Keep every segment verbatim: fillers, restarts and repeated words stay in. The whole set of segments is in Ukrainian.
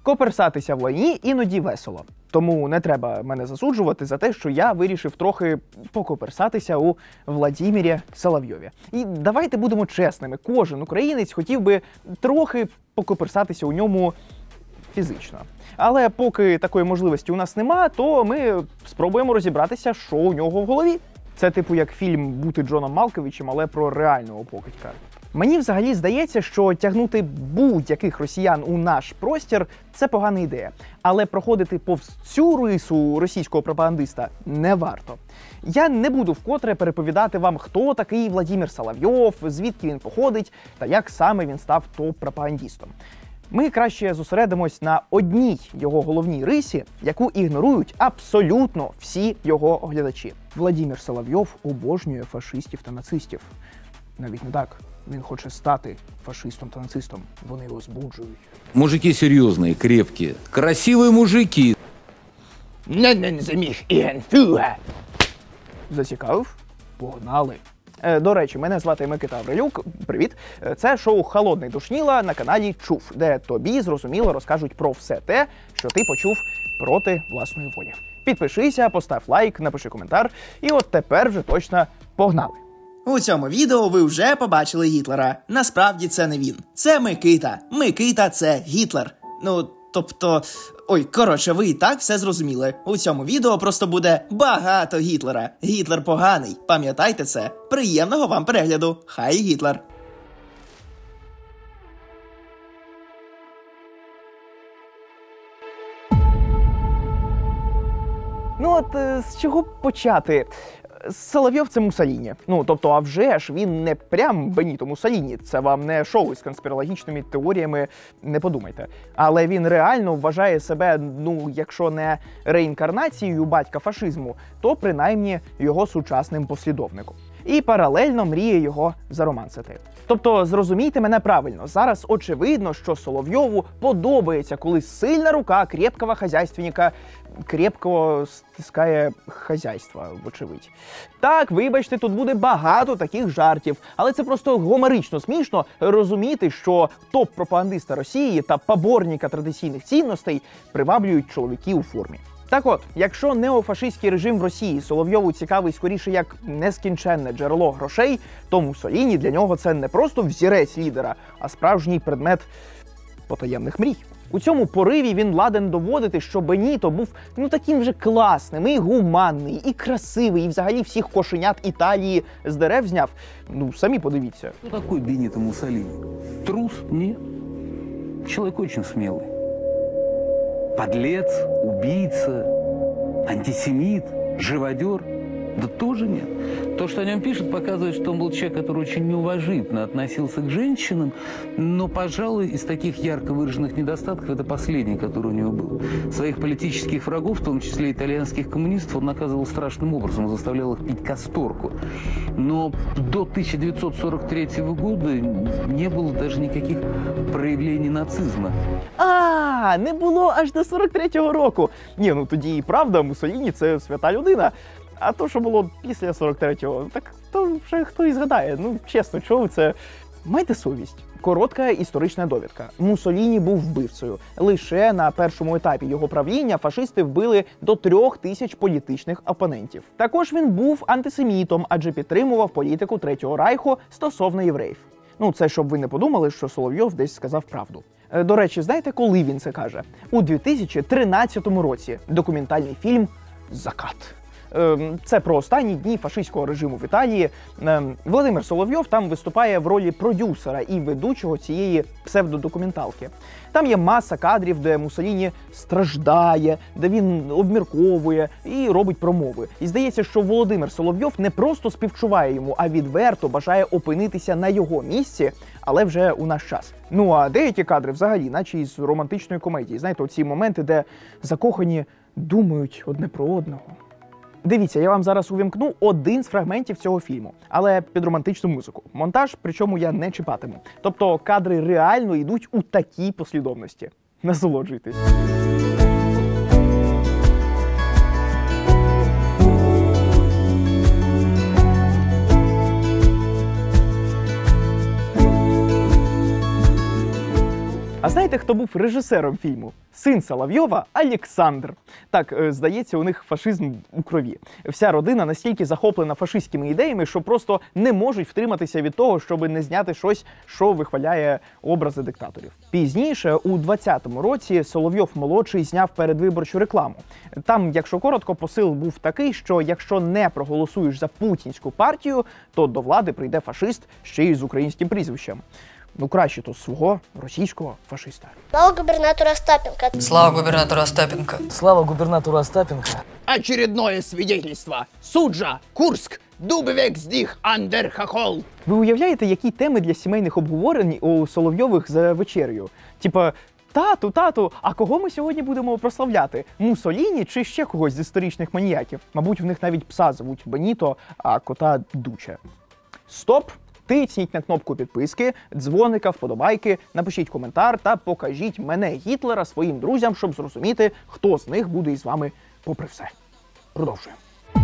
Коперсатися в лайні іноді весело. Тому не треба мене засуджувати за те, що я вирішив трохи покоперсатися у Владимирі Соловйові. І давайте будемо чесними, кожен українець хотів би трохи покоперсатися у ньому фізично. Але поки такої можливості у нас нема, то ми спробуємо розібратися, що у нього в голові. Це типу як фільм «Бути Джоном Малковичем», але про реального покидька. Мені взагалі здається, що тягнути будь-яких росіян у наш простір – це погана ідея. Але проходити повз цю рису російського пропагандиста не варто. Я не буду вкотре переповідати вам, хто такий Владимир Соловйов, звідки він походить та як саме він став топ-пропагандистом. Ми краще зосередимось на одній його головній рисі, яку ігнорують абсолютно всі його оглядачі. Владимир Соловйов обожнює фашистів та нацистів. Навіть не так. Він хоче стати фашистом та нацистом. Вони його збуджують. Мужики серйозні, крепкі, красиві мужики. Зацікавив? Погнали. До речі, мене звати Микита Аврилюк. Привіт. Це шоу «Холодний душніла» на каналі Чув, де тобі зрозуміло розкажуть про все те, що ти почув проти власної волі. Підпишися, постав лайк, напиши коментар. І от тепер вже точно погнали. У цьому відео ви вже побачили Гітлера. Насправді це не він. Це Микита. Микита – це Гітлер. Ну, тобто... Ой, коротше, ви і так все зрозуміли. У цьому відео просто буде багато Гітлера. Гітлер поганий. Пам'ятайте це. Приємного вам перегляду. Хай Гітлер. Ну от, з чого почати? Соловйов – це Муссоліні. Ну, тобто, а вже ж він не прям Беніто Муссоліні. Це вам не шоу з конспірологічними теоріями, не подумайте. Але він реально вважає себе, ну, якщо не реінкарнацією батька фашизму, то принаймні його сучасним послідовником. І паралельно мріє його заромансити. Тобто, зрозумійте мене правильно, зараз очевидно, що Соловйову подобається, коли сильна рука крепкого хазяйственника крепко стискає хазяйство, вочевидь. Так, вибачте, тут буде багато таких жартів, але це просто гомерично смішно розуміти, що топ-пропагандиста Росії та поборника традиційних цінностей приваблюють чоловіки у формі. Так от, якщо неофашистський режим в Росії Соловйову цікавий скоріше як нескінченне джерело грошей, то Муссоліні для нього це не просто взірець лідера, а справжній предмет потаємних мрій. У цьому пориві він ладен доводити, що Беніто був ну таким же класним, і гуманний, і красивий, і взагалі всіх кошенят Італії з дерев зняв. Ну, самі подивіться. Хто такий Беніто Муссоліні? Трус? Ні. Чоловік дуже смілий. Подлец, убийца, антисемит, живодер? Да тоже нет. То, что о нем пишут, показывает, что он был человек, который очень неуважительно относился к женщинам, но, пожалуй, из таких ярко выраженных недостатков это последний, который у него был. Своих политических врагов, в том числе итальянских коммунистов, он наказывал страшным образом, заставлял их пить касторку. Но до тысяча девятьсот сорок третьего года не было даже никаких проявлений нацизма. А, не було аж до сорок третього року. Ні, ну тоді і правда, Муссоліні – це свята людина. А то, що було після сорок третього, так то вже хто і згадає. Ну, чесно, чого ви це? Майте совість. Коротка історична довідка. Муссоліні був вбивцею. Лише на першому етапі його правління фашисти вбили до трьох тисяч політичних опонентів. Також він був антисемітом, адже підтримував політику Третього Райху стосовно євреїв. Ну, це щоб ви не подумали, що Соловйов десь сказав правду. До речі, знаєте, коли він це каже? У дві тисячі тринадцятому році документальний фільм «Закат». Це про останні дні фашистського режиму в Італії. Володимир Соловйов там виступає в ролі продюсера і ведучого цієї псевдодокументалки. Там є маса кадрів, де Муссоліні страждає, де він обмірковує і робить промови. І здається, що Володимир Соловйов не просто співчуває йому, а відверто бажає опинитися на його місці, але вже у наш час. Ну а деякі кадри взагалі, наче із романтичної комедії. Знаєте, оці моменти, де закохані думають одне про одного. Дивіться, я вам зараз увімкну один з фрагментів цього фільму, але під романтичну музику. Монтаж, причому я не чіпатиму. Тобто кадри реально йдуть у такій послідовності. Насолоджуйтесь. А знаєте, хто був режисером фільму? Син Соловйова – Олександр. Так, здається, у них фашизм у крові. Вся родина настільки захоплена фашистськими ідеями, що просто не можуть втриматися від того, щоб не зняти щось, що вихваляє образи диктаторів. Пізніше, у двадцятому році, Соловйов-молодший зняв передвиборчу рекламу. Там, якщо коротко, посил був такий, що якщо не проголосуєш за путінську партію, то до влади прийде фашист ще й з українським прізвищем. Ну, краще то свого російського фашиста. Слава губернатору Остапенко. Слава губернатору Остапенко. Слава губернатору Остапенко. Очередное свидетельство. Суджа, Курск, Дубовик-Здих, Андер-Хохол. Ви уявляєте, які теми для сімейних обговорень у Соловйових за вечерею? Типа, тату, тату, а кого ми сьогодні будемо прославляти? Муссоліні чи ще когось з історичних маніяків? Мабуть, в них навіть пса звуть Беніто, а кота Дуче. Стоп! Тицніть на кнопку підписки, дзвоника, вподобайки, напишіть коментар та покажіть мене, Гітлера, своїм друзям, щоб зрозуміти, хто з них буде із вами попри все. Продовжуємо.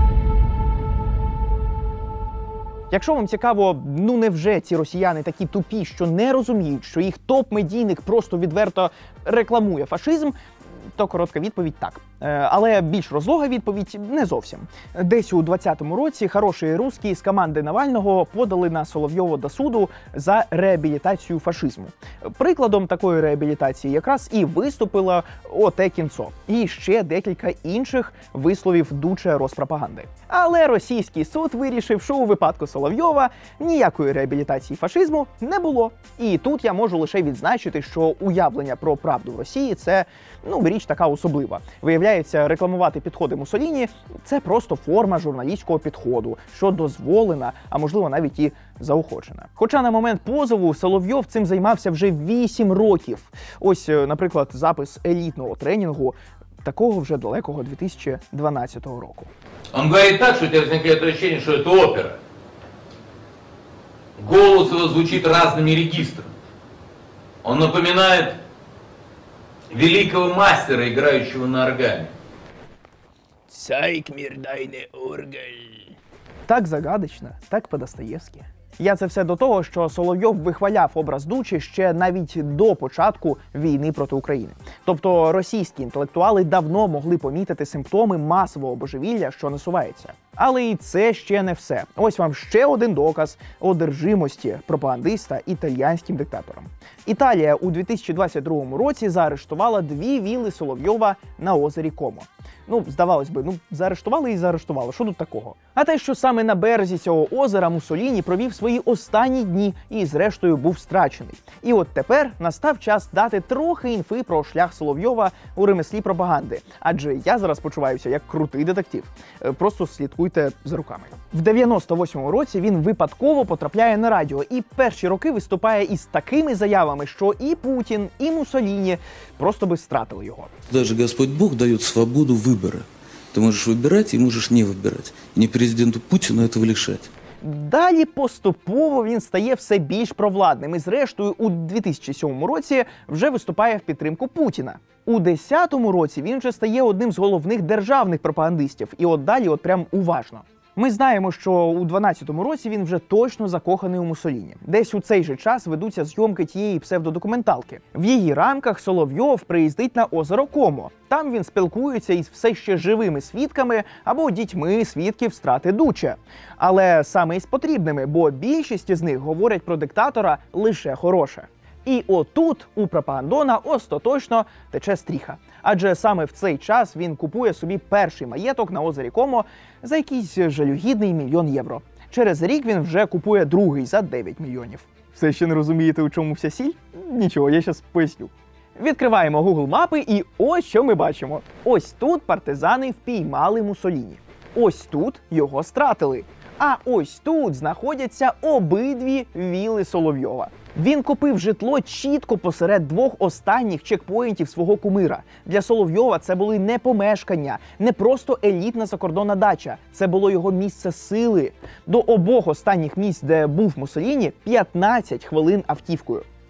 Якщо вам цікаво, ну невже ці росіяни такі тупі, що не розуміють, що їх топ-медійник просто відверто рекламує фашизм, то коротка відповідь – так. Але більш розлога відповідь – не зовсім. Десь у двадцятому році хороші русські з команди Навального подали на Соловйова до суду за реабілітацію фашизму. Прикладом такої реабілітації якраз і виступило оте кінцо. І ще декілька інших висловів Дуче Роспропаганди. Але російський суд вирішив, що у випадку Соловйова ніякої реабілітації фашизму не було. І тут я можу лише відзначити, що уявлення про правду в Росії – це, ну, річ така особлива. Виявляється, рекламувати підходи Муссоліні – це просто форма журналістського підходу, що дозволена, а можливо навіть і заохочена. Хоча на момент позову Соловйов цим займався вже вісім років. Ось, наприклад, запис елітного тренінгу такого вже далекого дві тисячі дванадцятого року. Он говорит так, что у тебя возникает ощущение, что это опера. Голос его звучит разными регистрами. Он напоминает великого мастера, играющего на органе. Цайк мирдайне оргаль. Так загадочно, так по-достоєвськи. Я це все до того, що Соловйов вихваляв образ Дучі ще навіть до початку війни проти України. Тобто російські інтелектуали давно могли помітити симптоми масового божевілля, що насувається. Але і це ще не все. Ось вам ще один доказ одержимості пропагандиста італійським диктатором. Італія у дві тисячі двадцять другому році заарештувала дві вілли Соловйова на озері Комо. Ну, здавалось би, ну, заарештували і заарештували, що тут такого? А те, що саме на березі цього озера Муссоліні провів свої останні дні і, зрештою, був страчений. І от тепер настав час дати трохи інфи про шлях Соловйова у ремеслі пропаганди. Адже я зараз почуваюся як крутий детектив. Просто слідкуйте за руками. В дев'яносто восьмому році він випадково потрапляє на радіо і перші роки виступає із такими заявами, що і Путін, і Муссоліні просто би стратили його. Даже Господь Бог дает свободу выбора. Ты можешь выбирать и можешь не выбирать. И не президенту Путину этого лишать. Далі поступово він стає все більш провладним і зрештою у дві тисячі сьомому році вже виступає в підтримку Путіна. У десятому році він вже стає одним з головних державних пропагандистів. І от далі от прям уважно. Ми знаємо, що у дванадцятому році він вже точно закоханий у Муссоліні. Десь у цей же час ведуться зйомки тієї псевдодокументалки. В її рамках Соловйов приїздить на озеро Комо. Там він спілкується із все ще живими свідками або дітьми свідків страти Дуче. Але саме із потрібними, бо більшість із них говорять про диктатора лише хороше. І отут у пропагандона остаточно тече стріха. Адже саме в цей час він купує собі перший маєток на озері Комо за якийсь жалюгідний мільйон євро. Через рік він вже купує другий за дев'ять мільйонів. Все ще не розумієте, у чому вся сіль? Нічого, я щас поясню. Відкриваємо Google мапи і ось що ми бачимо. Ось тут партизани впіймали Муссоліні. Ось тут його стратили. А ось тут знаходяться обидві вілли Соловйова. Він купив житло чітко посеред двох останніх чекпоінтів свого кумира. Для Соловйова це були не помешкання, не просто елітна закордонна дача. Це було його місце сили. До обох останніх місць, де був Муссоліні, п'ятнадцять хвилин автівкою.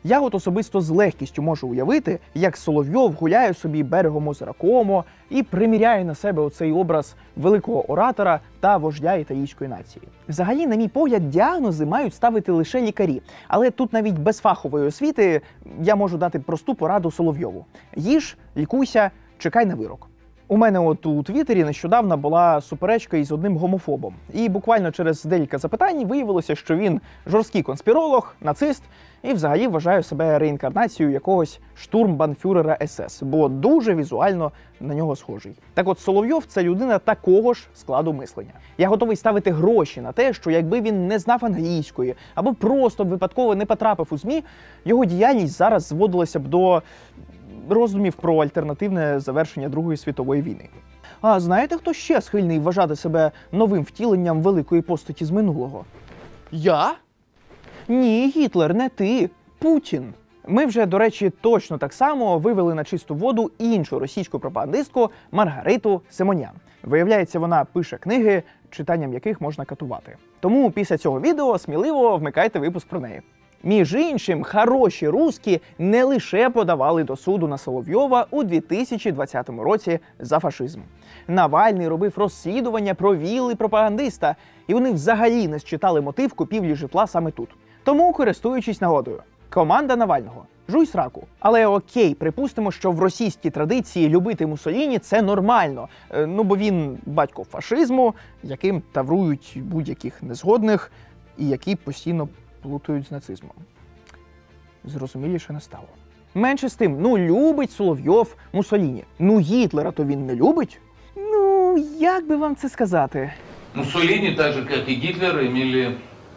Я от особисто з легкістю можу уявити, як Соловйов гуляє собі берегом озера Комо і приміряє на себе оцей образ великого оратора та вождя італійської нації. Взагалі, на мій погляд, діагнози мають ставити лише лікарі, але тут навіть без фахової освіти я можу дати просту пораду Соловйову. Їж, лікуйся, чекай на вирок. У мене от у Твіттері нещодавно була суперечка із одним гомофобом. І буквально через декілька запитань виявилося, що він жорсткий конспіролог, нацист і взагалі вважає себе реінкарнацією якогось штурмбанфюрера ес ес, бо дуже візуально на нього схожий. Так от Соловйов – це людина такого ж складу мислення. Я готовий ставити гроші на те, що якби він не знав англійської або просто випадково не потрапив у ЗМІ, його діяльність зараз зводилася б до роздумів про альтернативне завершення Другої світової війни. А знаєте, хто ще схильний вважати себе новим втіленням великої постаті з минулого? Я? Ні, Гітлер, не ти. Путін. Ми вже, до речі, точно так само вивели на чисту воду іншу російську пропагандистку Маргариту Симонян. Виявляється, вона пише книги, читанням яких можна катувати. Тому після цього відео сміливо вмикайте випуск про неї. Між іншим, хороші русські не лише подавали до суду на Соловйова у дві тисячі двадцятому році за фашизм. Навальний робив розслідування про вілли пропагандиста, і вони взагалі не считали мотив купівлі житла саме тут. Тому, користуючись нагодою, команда Навального – жуй сраку. Але окей, припустимо, що в російській традиції любити Муссоліні – це нормально. Ну, бо він батько фашизму, яким таврують будь-яких незгодних і які постійно плутають з нацизмом. Зрозуміліше не стало. Менше з тим, ну любить Соловйов Муссоліні. Ну Гітлера то він не любить? Ну, як би вам це сказати? Муссолини, так же как и Гитлер, имели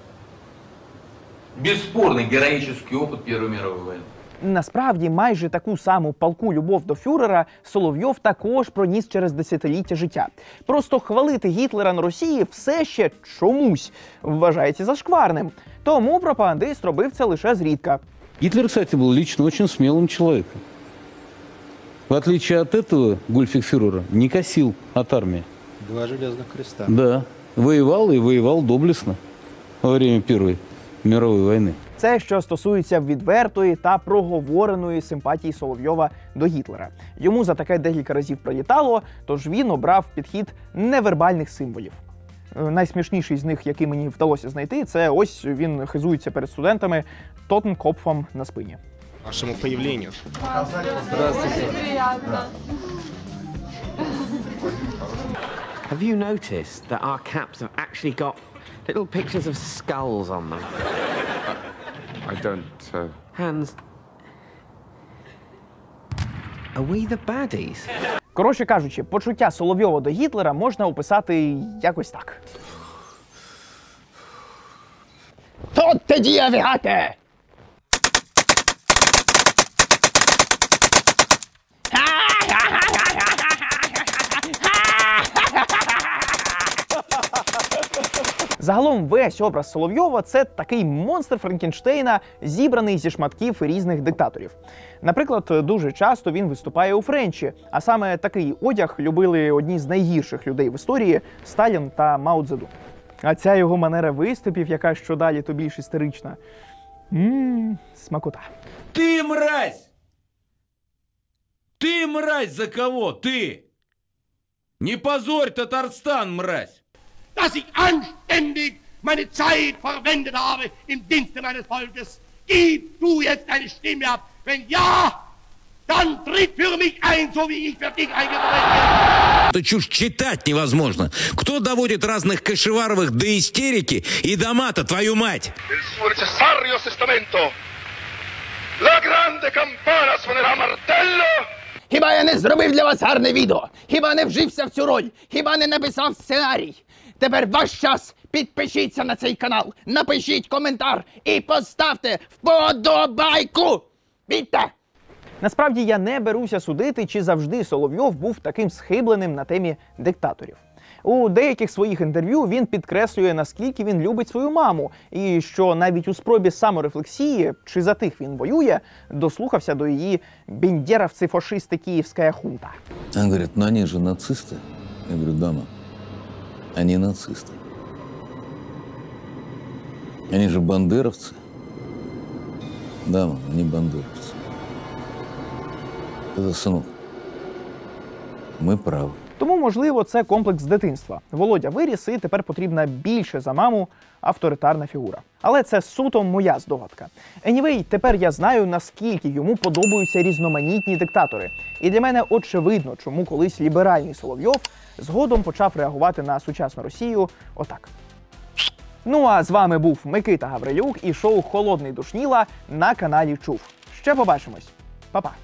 бесспорный героический опыт Первой мировой войны. Насправді, майже таку саму палку любов до фюрера Соловйов також проніс через десятиліття життя. Просто хвалити Гітлера на Росії все ще чомусь вважається зашкварним. Тому пропагандист робив це лише зрідка. Гитлер, кстати, был лично очень смелым человеком. В отличие от этого, гульфигфюрера не косил от армии. Два железных креста. Да, воевал и воевал доблестно во время Первой мировой войны. Це що стосується відвертої та проговореної симпатії Соловйова до Гітлера. Йому за таке декілька разів прилітало, тож він обрав підхід невербальних символів. Найсмішніший з них, який мені вдалося знайти, це ось він хизується перед студентами тотемкопфом на спині. Вашему появлению. Здравствуйте. Приятно. Have you noticed that our caps have actually got little pictures of skulls on them? I don't... Uh... Hans, are we the baddies? Коротше кажучи, почуття Соловйова до Гітлера можна описати якось так. Тотте діавігате! Загалом весь образ Соловйова – це такий монстр Франкенштейна, зібраний зі шматків різних диктаторів. Наприклад, дуже часто він виступає у Френчі, а саме такий одяг любили одні з найгірших людей в історії – Сталін та Мао Цзедун. А ця його манера виступів, яка що далі, то більш істерична. Ммм, смакота. Ти мразь! Ти мразь за кого? Ти! Не позорь Татарстан, мразь! Dass ich anständig meine Zeit verwendet habe im Dienste meines Volkes. Gib du jetzt deine Stimme ab. Wenn ja, dann tritt für mich ein, so wie ich für dich eingetreten bin. Эту чушь читать невозможно. Кто доводит разных Кашеваровых до истерики и до мата, твою мать? Il suo necessario testamento. La grande campana suonerà martello. Хіба я не зробив для вас гарне відео? Хіба не вжився в цю роль? Хіба не написав сценарій? Тепер ваш час. Підпишіться на цей канал, напишіть коментар і поставте вподобайку. Бійте! Насправді я не беруся судити, чи завжди Соловйов був таким схибленим на темі диктаторів. У деяких своїх інтерв'ю він підкреслює, наскільки він любить свою маму, і що навіть у спробі саморефлексії, чи за тих він воює, дослухався до її «бендеровцы-фашисты киевская хунта». Она говорит, ну они же нацисты. Я говорю, да, мам, они нацисты. Они же бандеровцы. Да, мам, они бандеровцы. Это, сынок, ми праві. Тому, можливо, це комплекс дитинства. Володя виріс, і тепер потрібна більше за маму авторитарна фігура. Але це суто моя здогадка. Anyway, тепер я знаю, наскільки йому подобаються різноманітні диктатори. І для мене очевидно, чому колись ліберальний Соловйов згодом почав реагувати на сучасну Росію отак. Ну а з вами був Микита Гаврилюк і шоу «Холодний душніла» на каналі Чув. Ще побачимось. Па-па.